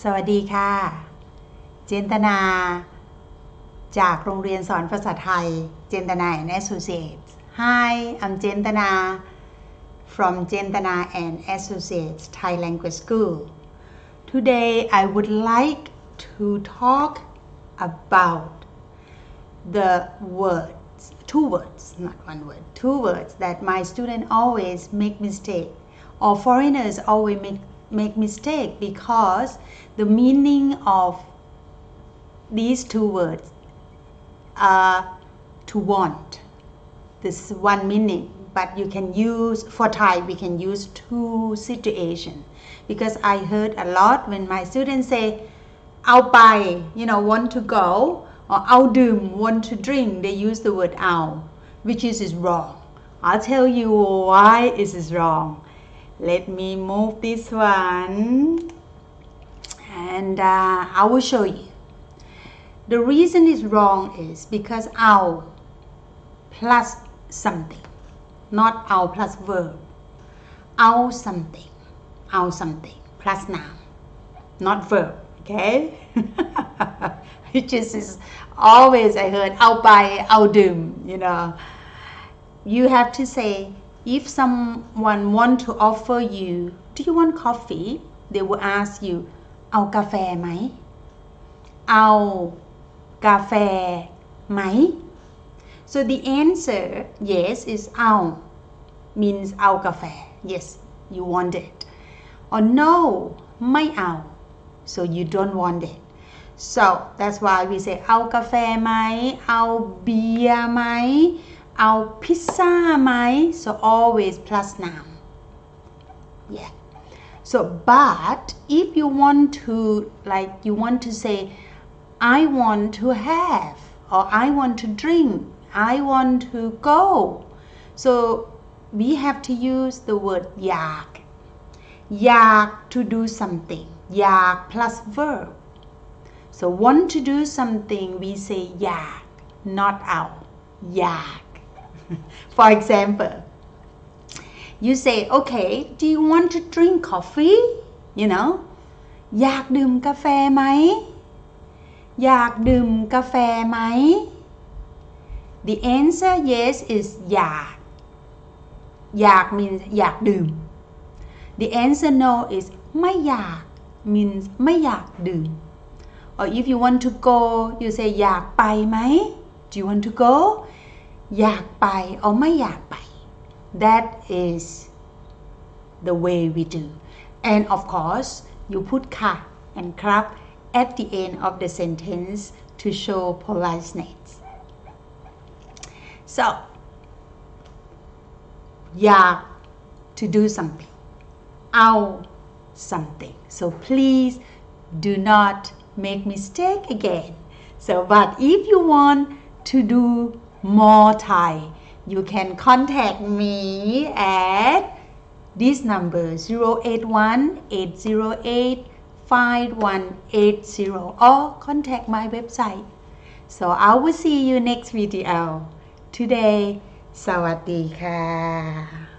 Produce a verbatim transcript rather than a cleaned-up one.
สวัสดีค่ะเจนตนาจากโรงเรียนสอนภาษาไทยเจนตนา and Associates Hi I'm Jentana from Jentana and Associates Thai Language School Today I would like to talk about the words two words not one word two words that my students always make mistake or foreigners always make make mistake because the meaning of these two words are to want this one meaning but you can use for Thai we can use two situations because I heard a lot when my students say เอาไป you know want to go or เอาดื่ม want to drink they use the word เอา which is, is wrong I'll tell you why it is wrong let me move this one and uh, I will show you the reason is wrong is because เอา plus something not เอา plus verb เอา something เอา something plus noun not verb okay which is, is always I heard เอาไป เอาดื่ม you know you have to say if someone want to offer you do you want coffee they will ask you เอากาแฟไหมเอากาแฟไหม so the answer yes is เอา means เอากาแฟ yes you want it or no ไม่เอา so you don't want it so that's why we say เอากาแฟไหมเอาเบียร์ไหมเอาพิซซ่าไหม so always plus noun yeah so but if you want to like you want to say I want to have or I want to drink I want to go so we have to use the word อยากอยาก to do something อยาก plus verb so want to do something we say อยาก not เอาอยาก for example you say okay do you want to drink coffee you know อยากดื่มกาแฟไหมอยากดื่มกาแฟไหม the answer yes is อยากอยาก means อยากดื่ม the answer no is ไม่อยาก means ไม่อยากดื่ม or if you want to go you say อยากไปไหม do you want to go อยากไป or ไม่อยากไป that is the way we do and of course you put ค่ะ and ครับ at the end of the sentence to show politeness so อยาก to do something เอา something so please do not make mistake again so but if you want to do more Thai you can contact me at this number zero eight one eight zero eight five one eight zero or contact my website so I will see you next video today สวัสดีค่ะ